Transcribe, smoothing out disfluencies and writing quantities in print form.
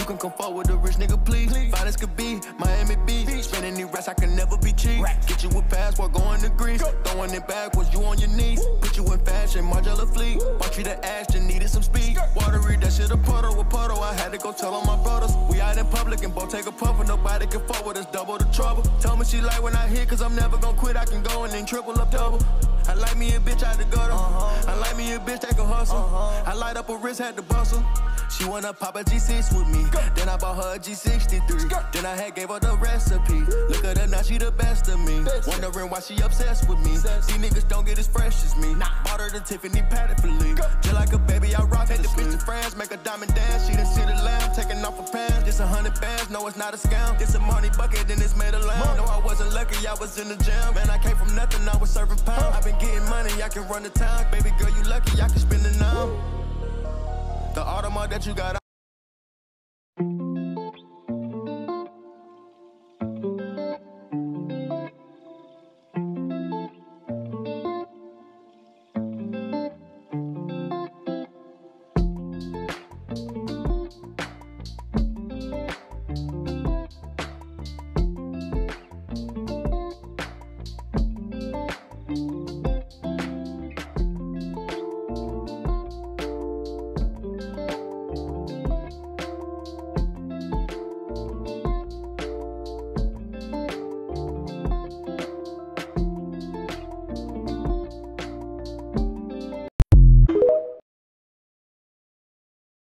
can come forward with a rich nigga, please. Finance could be Miami Beach. Spending these racks, I can never be cheap. Get you a passport, going to Greece. Throwing it backwards, you on your knees. Put you in fashion, Margiela fleet. Bought you the Ashton, needed some speed. Watery, that shit a puddle, I had to go tell all my brothers. We out in public and both take a puff, and nobody can fuck with us, double the trouble. Tell me she like when I hit, cause I'm never gonna quit. I can go and then triple up double. I like me a bitch out the gutter. I like me a bitch that can hustle. I light up a wrist, had to bustle. She wanna pop a G6 with me. Then I bought her a G63. Then I had gave her the recipe. Look at her now, she the best of me. Wondering why she obsessed with me. These niggas don't get as fresh as me. Bought her the Tiffany padded for Lee. Just like a baby, I rock it. The bitch to France, make a diamond dance. She done see the lamb, taking off her pants. This 100 bands, no, it's not a scam. This a money bucket, then it's made a lamb. No, I wasn't lucky, I was in the jam. Man, I came from nothing, I was serving pounds. I been getting money, I can run the town. Baby girl, you lucky, I can spend it now. The Audemars that you got